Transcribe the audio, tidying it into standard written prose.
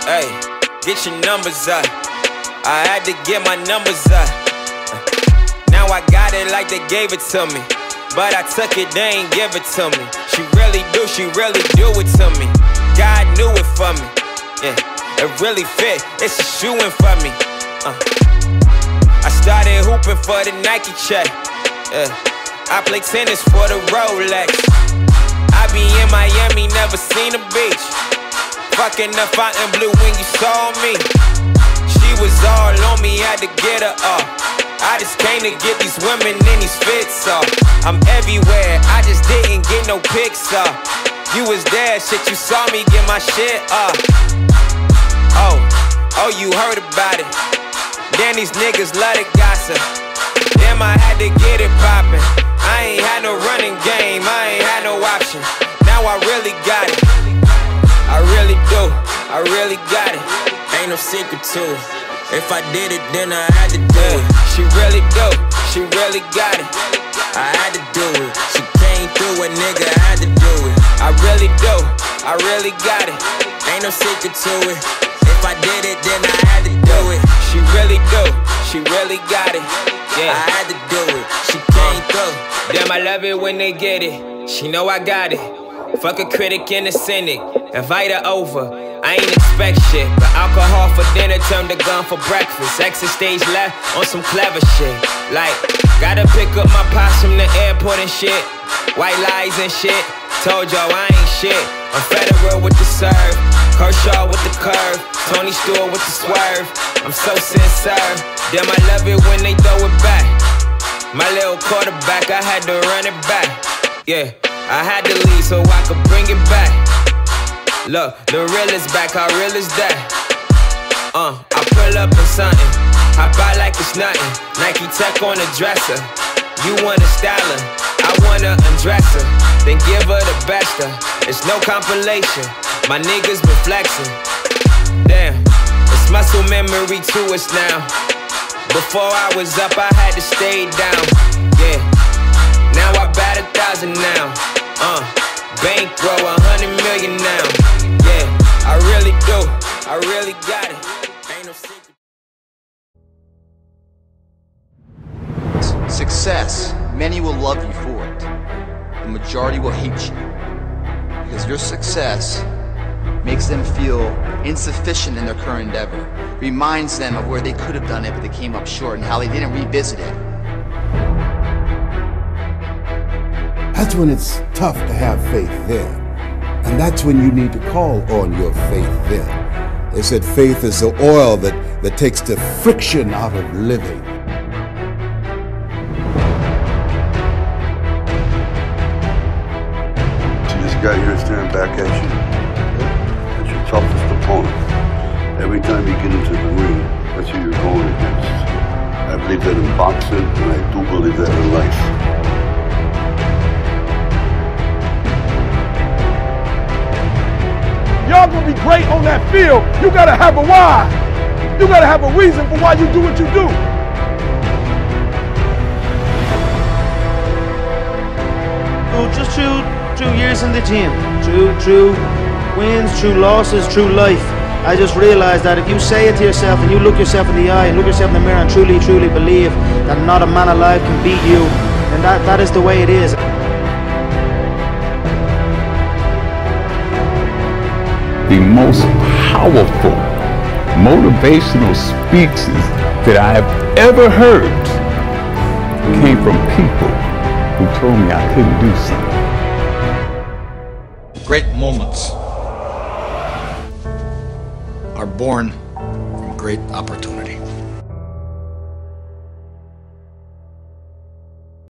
Hey, get your numbers up. I had to get my numbers up. Now I got it like they gave it to me, but I took it, they ain't give it to me. She really do it to me. God knew it for me. Yeah, it really fit, it's a shoe-in for me. I started hooping for the Nike check. I play tennis for the Rolex. I be in Miami, never seen a beach. Fucking the Fontainebleau when you saw me. She was all on me, had to get her off. I just came to get these women in these fits off. I'm everywhere, I just didn't get no pics off. You was there, shit, you saw me get my shit off. Oh, you heard about it. Then these niggas love to gossip. Damn, I had to get it poppin'. I ain't had no running game, I ain't had no option. Now I really got it. I really do, I really got it. Ain't no secret to it. If I did it, then I had to do it. She really do, she really got it. I had to do it. She came through a nigga, I had to do it. I really do, I really got it. Ain't no secret to it. If I did it, then I had to do it. She really do, she really got it. Yeah, I had to do it. She came through. Damn, I love it when they get it. She know I got it. Fuck a critic and a cynic. Invite her over. I ain't expect shit, but alcohol for dinner turned to gun for breakfast. Exit stage left on some clever shit. Like, gotta pick up my pops from the airport and shit. White lies and shit. Told y'all I ain't shit. I'm Federer with the serve, Kershaw with the curve, Tony Stewart with the swerve. I'm so sincere. Damn, I love it when they throw it back. My little quarterback, I had to run it back. Yeah, I had to leave so I could bring it back. Look, the real is back, how real is that? I pull up in something, hop out like it's nothing. Nike Tech on the dresser. You wanna style her, I wanna undress her, then give her the best of. It's no compilation, my niggas been flexing. Damn, it's muscle memory to us now. Before I was up, I had to stay down. Yeah, now I bat 1,000 now. Bankroll 100 million now. Yeah, I really do, I really got it. Ain't no secret. Success, many will love you for it. The majority will hate you. Because your success makes them feel insufficient in their current endeavor. Reminds them of where they could have done it, but they came up short, and how they didn't revisit it. That's when it's tough to have faith then. And that's when you need to call on your faith then. They said faith is the oil that takes the friction out of living. See this guy here staring back at you? That's your toughest opponent. Every time you get into the ring, that's who you're going against. I believe that in boxing, and I do believe that in life. Y'all gonna be great on that field. You gotta have a why. You gotta have a reason for why you do what you do. Oh, just through years in the gym, through wins, through losses, through life. I just realized that if you say it to yourself and you look yourself in the eye and look yourself in the mirror and truly believe that not a man alive can beat you, then that is the way it is. The most powerful motivational speeches that I have ever heard came from people who told me I couldn't do something. Great moments are born from great opportunity.